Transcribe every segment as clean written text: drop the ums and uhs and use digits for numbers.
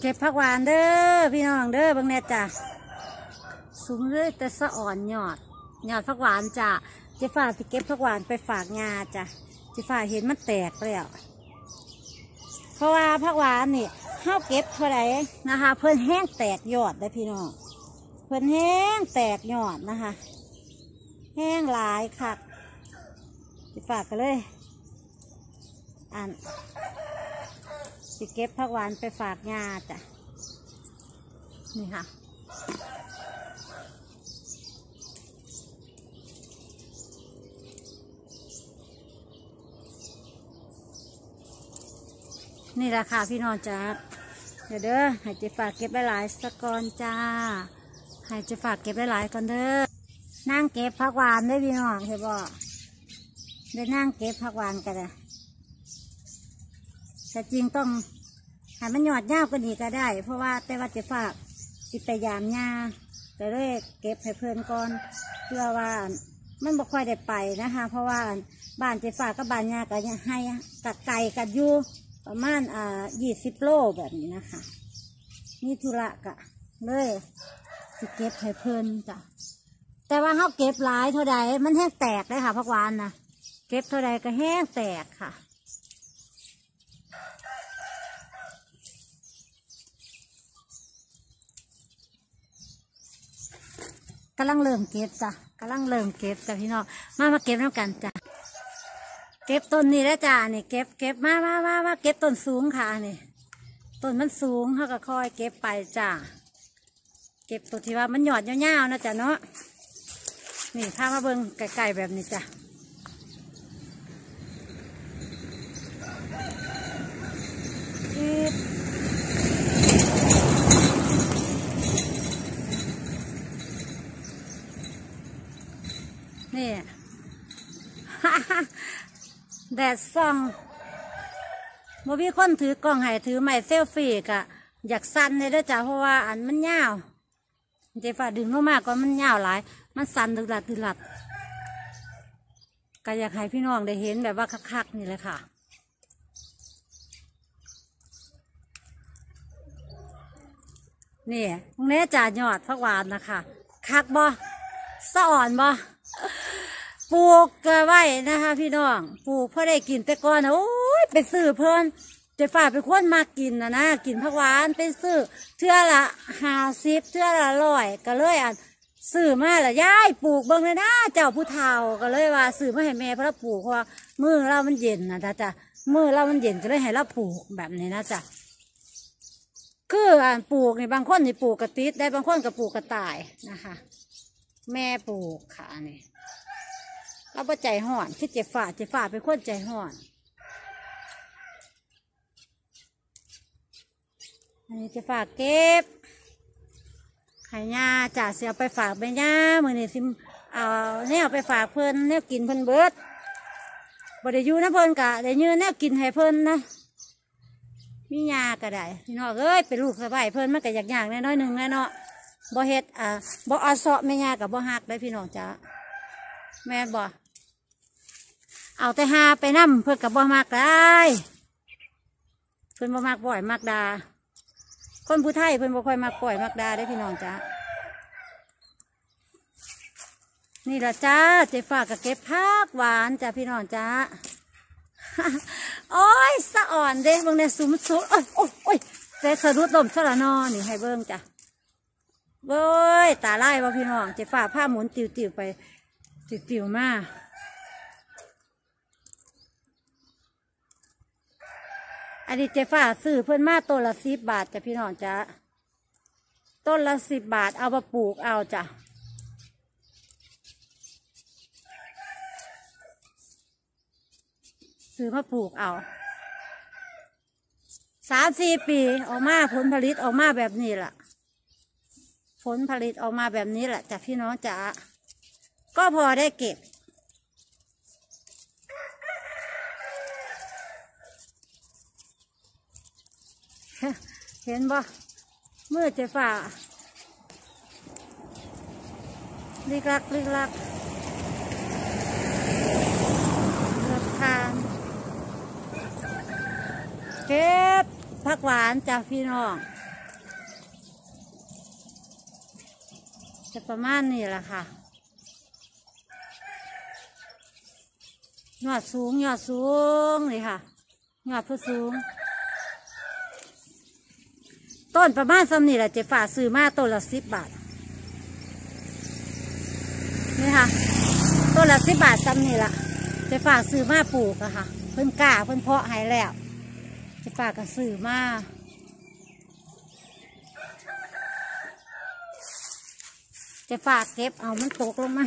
เก็บผักหวานเด้อพี่น้องเด้อบางแน่จ้ะสูงเลยแต่สะอ่อนยอดผักหวานจ้ะเจ๊ฝ้าสิเก็บผักหวานไปฝากงาจ้ะเจ๊ฝ้าเห็นมันแตกแล้วเพราะว่าผักหวานนี่ข้าวเก็บเท่าไหร่นะคะเพิ่นแห้งแตกยอดได้พี่น้องเพิ่นแห้งแตกยอดนะคะแห้งหลายค่ะเจ๊ฝ้ากันเลยสิเก็บผักหวานไปฝากงาจ้ะนี่ค่ะนี่แหละค่ะพี่น้องจ้าเดี๋ยวเด้อให้เจ๊ฝากเก็บหลายๆสักก่อนจ้าให้เจ๊ฝากเก็บหลายๆก่อนเด้อนั่งเก็บผักหวานได้พี่น้องเห็นบ่ได้นั่งเก็บผักหวานกันเลยแต่จริงต้องให้มันหยอดยาวกว่านี้ก็ได้เพราะว่าแต่ว่าเจ๊ฝากสิไปยามหญ้าแต่เลยเก็บให้เพื่อนก่อนเพื่อว่ามันบ่ค่อยได้ไปนะคะเพราะว่าบ้านเจ๊ฝากกับบ้านหญ้าก็ให้กัดไก่กัดยูประมาณ20 โลแบบนี้นะคะนี่ธุระกะเลยสิเก็บให้เพื่อนจ้ะแต่ว่าเขาเก็บหลายเท่าใดมันแห้งแตกเลยค่ะผักหวานนะเก็บเท่าใดก็แห้งแตกค่ะกำลังเริ่มเก็บจ้ะกำลังเริ่มเก็บจ้ะพี่น้องมาเก็บน้ำกันจ้ะเก็บต้นนี้แล้วจ้ะนี่เก็บมาเก็บต้นสูงค่ะนี่ต้นมันสูงเขาก็ค่อยเก็บไปจ้ะเก็บตัวที่ว่ามันหยอดยาวๆนะจ้ะเนาะนี่ถ้ามาเบิ่งไก่ๆแบบนี้จ้ะนี่ แดดส่องบ่มีคนถือกล้องให้ถือไม้เซลฟี่กะอยากสั่นเลยเด้อจ้ะเพราะว่ามันยาวเจ๊ฝ้าดึงลงมากก็มันยาวหลายมันสั่นตึกหลัดก็อยากให้พี่น้องได้เห็นแบบว่าคักๆนี่เลยค่ะนี่ตรงนี้จ่ายอดผักหวานนะคะคักบ่สะอ่อนบ่ปลูกกไว้นะคะพี่น้องปลูกเพื่อได้กินแต่ก่อนโอ้ยไปซื้อเพิ่นเจ๊ฝ้าเป็นคนมากินนะกินผักหวานไปซื้อเทื่อละ50เทื่อละ100ก็เลยซื้อมาละยายปลูกเบิ่งเลยนะเจ้าผู้เฒ่าก็เลยว่าซื้อมาให้แม่เพราะปลูกเพราะว่ามือเรามันเย็นนะจ้ะมือเรามันเย็นก็เลยให้เราปลูกแบบนี้นะจ้ะคือปลูกนี่บางคนนี่ปลูกกระติดได้บางคนก็ปลูกกระต่ายนะคะแม่ปลูกค่ะนี่เราบ่ใจห่อนคิดเจ๊ฝ้าเป็นคนใจห่อนอันนี้เจ๊ฝ้าเก็บให้ย่าจ่าเสียไปฝากไปย่ามือนี่ซิเอาเนี่ยไปฝากเพิ่นเนี่ยกินเพิ่นเบิดบ่ได้อยู่นะเพิ่นกะได้ยืนเนี่ยกินให้เพิ่นนะมียาก็ได้พี่น้องเอ้ยเป็นลูกสะใภ้เพิ่นมันก็อยากน้อยหนึ่งเนาะบ่เฮ็ดบ่อาเสาะแม่ยากับบ่ฮักได้พี่น้องจ้าแม่บ่เอาแต่หาไปนั่มเพิ่นกับบ่มักได้เพิ่นบ่มักบ่อยมักดาคนผู้ไทยเพิ่นบ่ค่อยมักปล่อยมักดาได้พี่น้องจ้านี่ละจ้าเจ๊ฝ้าก็เก็บผักหวานจ้าพี่น้องจ้าโอ้ยสะอ่อนเด้เบิ่งในสุมโอ้ยแต่สะดุดลมสะละนอนี่ให้เบิ่งจ้ะเว้ยตาไล่บ่พี่น้องเจ๊ฝ้าผ้าหมุนติวไปติวมาอันนี้เจ๊ฝ้าซื้อเพิ่นมาต้นละ10 บาทจ้ะพี่น้องจ้ะต้นละ10 บาทเอามาปลูกเอาจ้ะซื้อมาปลูกเอา3-4 ปีออกมาผลผลิตออกมาแบบนี้แหละผลผลิตออกมาแบบนี้แหละจ้ะพี่น้องจ้ะก็พอได้เก็บเห็นบ่มือเจ๊ฝ้าลิกลักเลือกทานเก็บผักหวานจากพี่น้องจะประมาณนี้แหละค่ะยอดสูงนี่ค่ะยอดผู้สูงต้นประมาณซ้ำนี่แหละเจ๊ฝ่าซื้อมาต้นละ10 บาทนี่ค่ะต้นละ10 บาทซ้ำนี่แหละเจ๊ฝ่าซื้อมาปลูกอะค่ะเพิ่นกล้าเพิ่นเพาะให้แล้วเจ๊ฝ่าก็ซื้อมาเจ๊ฝ่าเก็บเอามันตกลงมา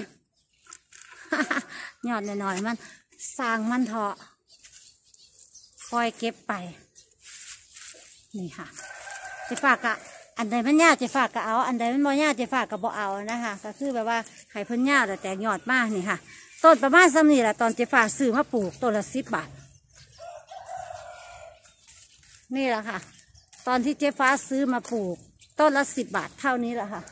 ยอดหน่อยๆมันสร้างมันเถาะคอยเก็บไปนี่ค่ะเจ๊ฝากกะอันใดมันยากเจ๊ฝากกะเอาอันใดมันบ่ยากเจ๊ฝากกะบ่เอานะคะก็คือแบบว่าไข่เพิ่นยากแต่ยอดมากนี่ค่ะต้นประมาณซ้ำนี่แหละตอนเจ๊ฝากซื้อมาปลูกต้นละ10 บาทนี่แหละค่ะตอนที่เจ๊ฟ้าซื้อมาปลูกต้นละ10 บาทเท่านี้แหละค่ะ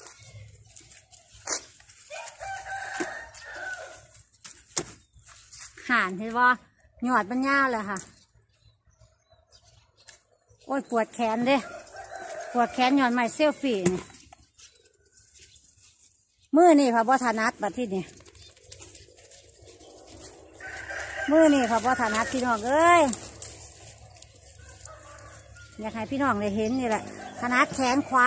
ห่านเห็นว่ายอดมันยาวเลยค่ะโอ้ยปวดแขนเด้ปวดแขนยอดใหม่เซลฟี่นี่มือนี่ค่ะบ่ถนัดบัดที่นี่มือนี่ค่ะบ่ถนัดพี่น้องเอ้ยอยากให้พี่น้องได้เห็นนี่แหละถนัดแขนขวา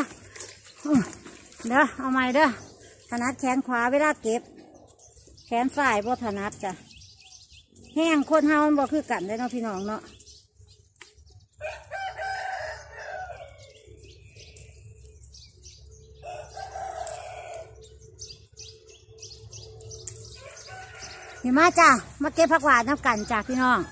เด้อเอาใหม่เด้อถนัดแขนขวาเวลาเก็บแขนซ้ายบ่ถนัดจ้ะแห้งคนเฮามันบ่คือกันเลยเนาะพี่น้องเนาะนี่มาจ้ะมาเก็บผักหวานน้ำกันจ้ะพี่น้อง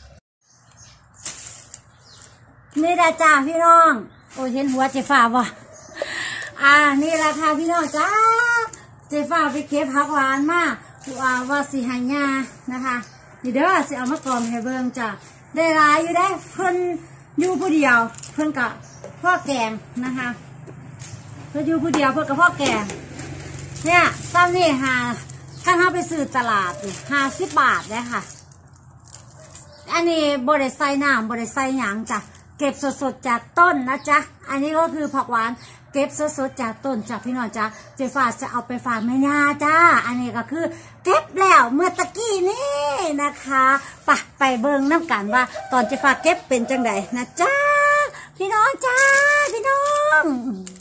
นี่แหละจ้ะพี่น้องโอ้ยเห็นหัวเจ๊ฟ้าบ่นี่แหละค่ะพี่น้องจ้าเจ๊ฟ้าไปเก็บผักหวานมาว่าสิหายานะคะนี่เด้อสิเอามากรองให้เบิ่งจ้ะได้หลายอยู่ได้เพิ่นอยู่ผู้เดียวเพิ่นกับพ่อแกงนะคะเพิ่นอยู่ผู้เดียวเพิ่นกับพ่อแกงเนี่ยซ้ำนี่ถ้าเราไปซื้อตลาด50 บาทเลยค่ะอันนี้บริใส่น้ำบริใส่หยางจ้ะเก็บสดๆจากต้นนะจ๊ะอันนี้ก็คือผักหวานเก็บสดๆจากต้นจากพี่น้องจ้ะเจ๊ฟ้าจะเอาไปฝากแม่ย่าจ้าอันนี้ก็คือเก็บแล้วเมื่อตะกี้นี่นะคะไปเบิ่งน้ำกันว่าตอนเจ๊ฟ้าเก็บเป็นจังไดนะจ้าพี่น้องจ้าพี่น้อง